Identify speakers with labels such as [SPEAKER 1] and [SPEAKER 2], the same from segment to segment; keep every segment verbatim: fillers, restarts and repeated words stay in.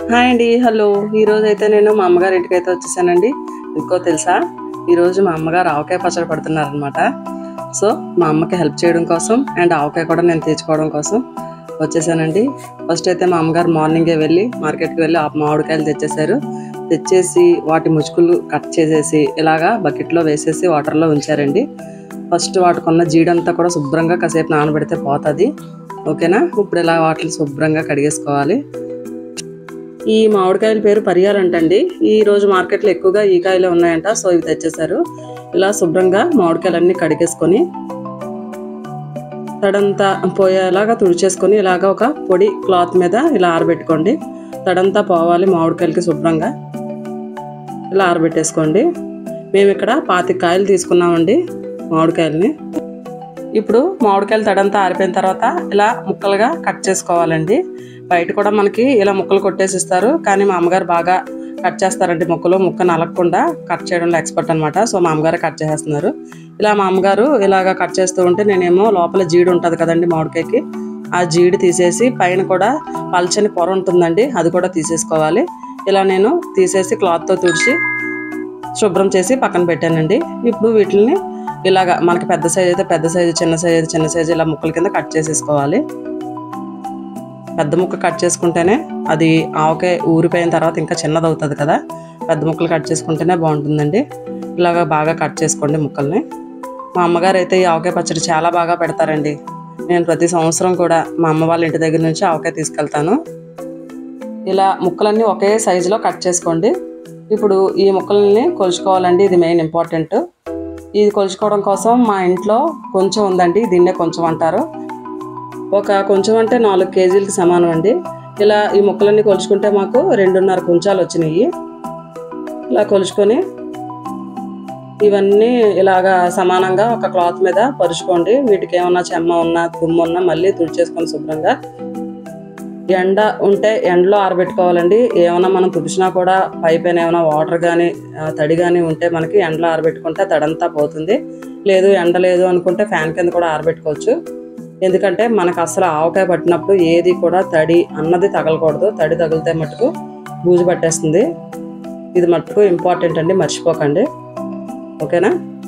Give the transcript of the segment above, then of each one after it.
[SPEAKER 1] Hi అండి. Hello. ఈరోజు అయితే నేను మా అమ్మగారి ఇంటికి అయితే వచ్చేసానండి. ఇంకో తెలుసా, ఈరోజు మా అమ్మగారు ఆవకాయ పచ్చడి పడుతున్నారనమాట. సో మా అమ్మకి హెల్ప్ చేయడం కోసం అండ్ ఆవకాయ కూడా నేను తెచ్చుకోవడం కోసం వచ్చేసానండి. ఫస్ట్ అయితే మా అమ్మగారు మార్నింగే వెళ్ళి మార్కెట్కి వెళ్ళి ఆ మామిడికాయలు తెచ్చేసారు. తెచ్చేసి వాటి ముచ్చుకులు కట్ చేసేసి ఇలాగా బకెట్లో వేసేసి వాటర్లో ఉంచారండి. ఫస్ట్ వాటికున్న జీడంతా కూడా శుభ్రంగా కాసేపు నానబెడితే పోతుంది. ఓకేనా. ఇప్పుడు ఇలా వాటిని శుభ్రంగా కడిగేసుకోవాలి. ఈ మామిడికాయల పేరు పరియాలంటండి. ఈ రోజు మార్కెట్లో ఎక్కువగా ఈ కాయలే ఉన్నాయంట. సో ఇవి తెచ్చేసారు. ఇలా శుభ్రంగా మామిడికాయలన్నీ కడిగేసుకొని తడంతా పోయేలాగా తుడిచేసుకొని ఇలాగ ఒక పొడి క్లాత్ మీద ఇలా ఆరబెట్టుకోండి. తడంతా పోవాలి మామిడికాయలకి శుభ్రంగా ఇలా ఆరబెట్టేసుకోండి. మేము ఇక్కడ పాతిక కాయలు తీసుకున్నామండి మామిడికాయలని. ఇప్పుడు మామిడికాయలు తడంతా ఆరిపోయిన తర్వాత ఇలా ముక్కలుగా కట్ చేసుకోవాలండి. బయట కూడా మనకి ఇలా ముక్కలు కొట్టేసి ఇస్తారు, కానీ మా అమ్మగారు బాగా కట్ చేస్తారండి. ముక్కలు ముక్క నలగకుండా కట్ చేయడంలో ఎక్స్పర్ట్ అనమాట. సో మా అమ్మగారు కట్ చేసేస్తున్నారు. ఇలా మా అమ్మగారు ఇలాగ కట్ చేస్తూ ఉంటే నేనేమో లోపల జీడి ఉంటుంది కదండి మామిడికాయకి, ఆ జీడి తీసేసి పైన కూడా పల్చని పొర ఉంటుందండి, అది కూడా తీసేసుకోవాలి. ఇలా నేను తీసేసి క్లాత్తో తుడిచి శుభ్రం చేసి పక్కన పెట్టానండి. ఇప్పుడు వీటిని ఇలాగ మనకి పెద్ద సైజు అయితే పెద్ద సైజు, చిన్న సైజు అయితే చిన్న సైజు ఇలా ముక్కల కింద కట్ చేసేసుకోవాలి. పెద్ద ముక్క కట్ చేసుకుంటేనే అది ఆవకాయ ఊరిపోయిన తర్వాత ఇంకా చిన్నది అవుతుంది కదా, పెద్ద ముక్కలు కట్ చేసుకుంటేనే బాగుంటుందండి. ఇలాగ బాగా కట్ చేసుకోండి ముక్కల్ని. మా అమ్మగారు అయితే ఈ ఆవకాయ పచ్చడి చాలా బాగా పెడతారండి. నేను ప్రతి సంవత్సరం కూడా మా అమ్మ వాళ్ళ ఇంటి దగ్గర నుంచి ఆవకాయ తీసుకెళ్తాను. ఇలా ముక్కలన్నీ ఒకే సైజులో కట్ చేసుకోండి. ఇప్పుడు ఈ ముక్కల్ని కొలుచుకోవాలండి, ఇది మెయిన్ ఇంపార్టెంట్. ఇది కొలుచుకోవడం కోసం మా ఇంట్లో కొంచెం ఉందండి, దీన్నే కొంచెం అంటారు. ఒక కొంచెం అంటే నాలుగు కేజీలకి సమానం అండి. ఇలా ఈ ముక్కలన్నీ కొలుచుకుంటే మాకు రెండున్నర కొంచాలు వచ్చినాయి. ఇలా కొలుచుకొని ఇవన్నీ ఇలాగా సమానంగా ఒక క్లాత్ మీద పరుచుకోండి. వీటికి ఏమన్నా చెమ్మ ఉన్నా దుమ్ము ఉన్నా మళ్ళీ తుడిచేసుకొని శుభ్రంగా. ఎండ ఉంటే ఎండలో ఆరబెట్టుకోవాలండి. ఏమైనా మనం తుడిచినా కూడా పైపైన ఏమైనా వాటర్ కానీ తడి కానీ ఉంటే మనకి ఎండలో ఆరబెట్టుకుంటే తడంతా పోతుంది. లేదు ఎండ లేదు అనుకుంటే ఫ్యాన్ కింద కూడా ఆరబెట్టుకోవచ్చు. ఎందుకంటే మనకు అసలు ఆవకాయ పట్టినప్పుడు ఏది కూడా తడి అన్నది తగలకూడదు. తడి తగిలితే మట్టుకు బూజు పట్టేస్తుంది. ఇది మట్టుకు ఇంపార్టెంట్ అండి, మర్చిపోకండి. ఓకేనా.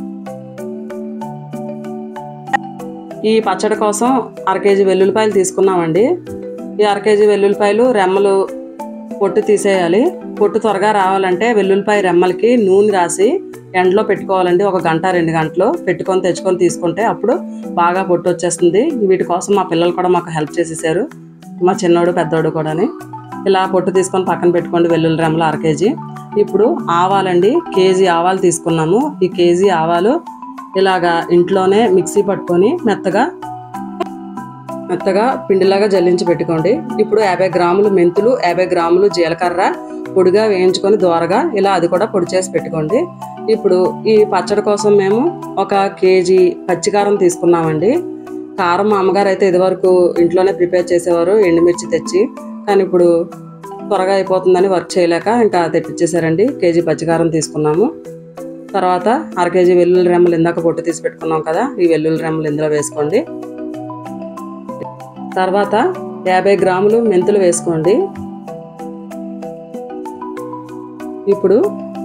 [SPEAKER 1] ఈ పచ్చడి కోసం అర కేజీ వెల్లుల్లిపాయలు తీసుకున్నామండి. ఈ అర కేజీ వెల్లుల్లిపాయలు రెమ్మలు పొట్టు తీసేయాలి. పొట్టు త్వరగా రావాలంటే వెల్లుల్లిపాయ రెమ్మలకి నూనె రాసి ఎండలో పెట్టుకోవాలండి. ఒక గంట రెండు గంటలు పెట్టుకొని తెచ్చుకొని తీసుకుంటే అప్పుడు బాగా పొట్టు వచ్చేస్తుంది. వీటి కోసం మా పిల్లలు కూడా మాకు హెల్ప్ చేసేసారు, మా చిన్నోడు పెద్దోడు కూడాని. ఇలా పొట్టు తీసుకొని పక్కన పెట్టుకోండి. వెల్లుల్లి రెమ్మలు అర కేజీ. ఇప్పుడు ఆవాలండి, కేజీ ఆవాలు తీసుకున్నాము. ఈ కేజీ ఆవాలు ఇలాగా ఇంట్లోనే మిక్సీ పట్టుకొని మెత్తగా మెత్తగా పిండిలాగా జల్లించి పెట్టుకోండి. ఇప్పుడు యాభై గ్రాములు మెంతులు, యాభై గ్రాములు జీలకర్ర పొడిగా వేయించుకొని దోరగా ఇలా అది కూడా పొడి చేసి పెట్టుకోండి. ఇప్పుడు ఈ పచ్చడి కోసం మేము ఒక కేజీ పచ్చికారం తీసుకున్నామండి. కారం మా అమ్మగారు అయితే ఇదివరకు ఇంట్లోనే ప్రిపేర్ చేసేవారు ఎండుమిర్చి తెచ్చి, కానీ ఇప్పుడు త్వరగా అయిపోతుందని వర్క్ చేయలేక ఇంకా తెప్పించేశారండి. కేజీ పచ్చికారం తీసుకున్నాము. తర్వాత అర కేజీ వెల్లుల్లి రెమ్మలు ఇందాక పొట్టు తీసి పెట్టుకున్నాం కదా, ఈ వెల్లుల్లి రెమ్మలు ఇందులో వేసుకోండి. తర్వాత యాభై గ్రాములు మెంతులు వేసుకోండి. ఇప్పుడు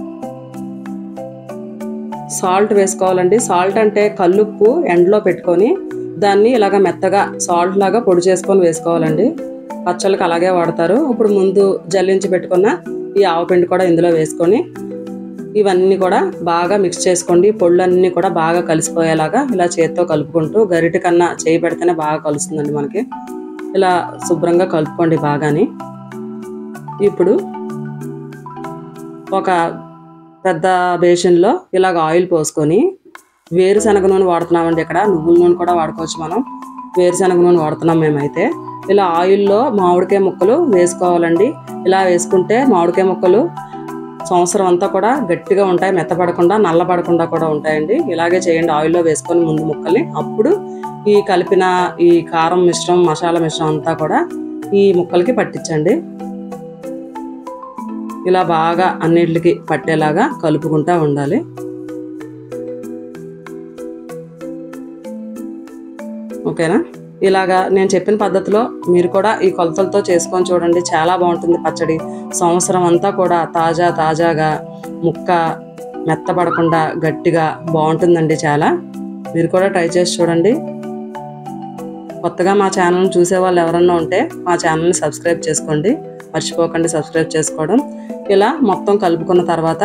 [SPEAKER 1] సాల్ట్ వేసుకోవాలండి. సాల్ట్ అంటే కల్లుప్పు ఎండలో పెట్టుకొని దాన్ని ఇలాగ మెత్తగా సాల్ట్ లాగా పొడి చేసుకొని వేసుకోవాలండి. పచ్చళ్ళకి అలాగే వాడతారు. ఇప్పుడు ముందు జల్లించి పెట్టుకున్న ఈ ఆవపిండి కూడా ఇందులో వేసుకొని ఇవన్నీ కూడా బాగా మిక్స్ చేసుకోండి. పొళ్ళన్నీ కూడా బాగా కలిసిపోయేలాగా ఇలా చేతితో కలుపుకుంటూ, గరిటె కన్నా చేయి పెడితేనే బాగా కలుస్తుందండి మనకి. ఇలా శుభ్రంగా కలుపుకోండి బాగాని. ఇప్పుడు ఒక పెద్ద బేషన్లో ఇలాగ ఆయిల్ పోసుకొని, వేరుశనగ నూనె వాడుతున్నామండి. ఇక్కడ నువ్వుల నూనె కూడా వాడుకోవచ్చు మనం. వేరుశనగ నూనె వాడుతున్నాం మేమైతే. ఇలా ఆయిల్లో మామిడికాయ ముక్కలు వేసుకోవాలండి. ఇలా వేసుకుంటే మామిడికాయ ముక్కలు సంవత్సరం అంతా కూడా గట్టిగా ఉంటాయి, మెత్తపడకుండా నల్లపడకుండా కూడా ఉంటాయండి. ఇలాగే చేయండి. ఆయిల్లో వేసుకొని ముందు ముక్కల్ని, అప్పుడు ఈ కలిపిన ఈ కారం మిశ్రమం, మసాలా మిశ్రమం అంతా కూడా ఈ ముక్కలకి పట్టించండి. ఇలా బాగా అన్నిటికి పట్టేలాగా కలుపుకుంటూ ఉండాలి. ఓకేనా. ఇలాగా నేను చెప్పిన పద్ధతిలో మీరు కూడా ఈ కొలతలతో చేసుకొని చూడండి. చాలా బాగుంటుంది పచ్చడి. సంవత్సరం అంతా కూడా తాజా తాజాగా ముక్క మెత్తపడకుండా గట్టిగా బాగుంటుందండి. చాలా మీరు కూడా ట్రై చేసి చూడండి. కొత్తగా మా ఛానల్ని చూసే వాళ్ళు ఎవరన్నా ఉంటే మా ఛానల్ని సబ్స్క్రైబ్ చేసుకోండి. మర్చిపోకండి సబ్స్క్రైబ్ చేసుకోవడం. ఇలా మొత్తం కలుపుకున్న తర్వాత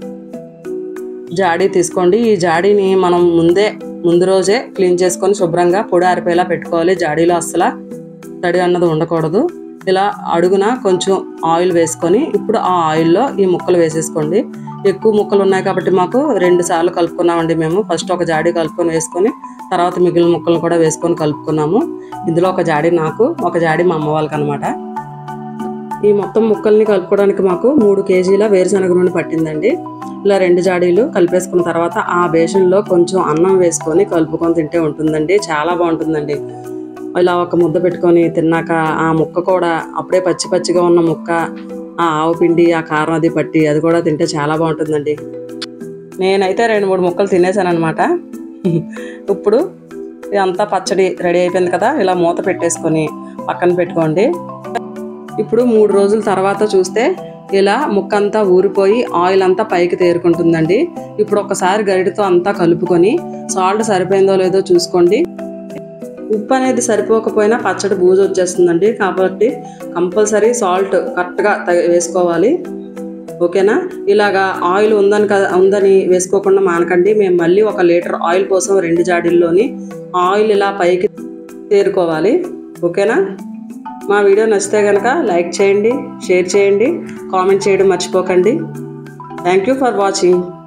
[SPEAKER 1] జాడీ తీసుకోండి. ఈ జాడీని మనం ముందే ముందు రోజే క్లీన్ చేసుకొని శుభ్రంగా పొడి ఆరిపోయేలా పెట్టుకోవాలి. జాడీలో అస్సలు తడి అన్నది ఉండకూడదు. ఇలా అడుగున కొంచెం ఆయిల్ వేసుకొని ఇప్పుడు ఆ ఆయిల్లో ఈ ముక్కలు వేసేసుకోండి. ఎక్కువ ముక్కలు ఉన్నాయి కాబట్టి మాకు రెండు సార్లు కలుపుకున్నామండి మేము. ఫస్ట్ ఒక జాడీ కలుపుకొని వేసుకొని తర్వాత మిగిలిన ముక్కలను కూడా వేసుకొని కలుపుకున్నాము. ఇందులో ఒక జాడీ నాకు, ఒక జాడీ మా అమ్మ వాళ్ళకి అనమాట. ఈ మొత్తం ముక్కల్ని కలుపుకోవడానికి మాకు మూడు కేజీల వేరుశనగ నూనె పట్టిందండి. ఇలా రెండు జాడీలు కలిపేసుకున్న తర్వాత ఆ బేషన్లో కొంచెం అన్నం వేసుకొని కలుపుకొని తింటే ఉంటుందండి. చాలా బాగుంటుందండి. ఇలా ఒక ముద్ద పెట్టుకొని తిన్నాక ఆ ముక్క కూడా అప్పుడే పచ్చి పచ్చిగా ఉన్న ముక్క ఆ ఆవు పిండి ఆ కారం అది పట్టి అది కూడా తింటే చాలా బాగుంటుందండి. నేనైతే రెండు మూడు ముక్కలు తినేసాను అనమాట. ఇప్పుడు ఇదంతా పచ్చడి రెడీ అయిపోయింది కదా, ఇలా మూత పెట్టేసుకొని పక్కన పెట్టుకోండి. ఇప్పుడు మూడు రోజుల తర్వాత చూస్తే ఇలా ముక్క అంతా ఊరిపోయి ఆయిల్ అంతా పైకి తేరుకుంటుందండి. ఇప్పుడు ఒకసారి గరిటతో అంతా కలుపుకొని సాల్ట్ సరిపోయిందో లేదో చూసుకోండి. ఉప్పు అనేది సరిపోకపోయినా పచ్చడి బూజు వచ్చేస్తుందండి. కాబట్టి కంపల్సరీ సాల్ట్ కరెక్ట్గా వేసుకోవాలి. ఓకేనా? ఇలాగా ఆయిల్ ఉందని కదా ఉందని వేసుకోకుండా మానకండి. మేము మళ్ళీ ఒక లీటర్ ఆయిల్ కోసం రెండు జాడీల్లోని ఆయిల్ ఇలా పైకి తేరుకోవాలి. ఓకేనా? మా వీడియో నచ్చితే కనుక లైక్ చేయండి, షేర్ చేయండి, కామెంట్ చేయడం మర్చిపోకండి. Thank you for watching.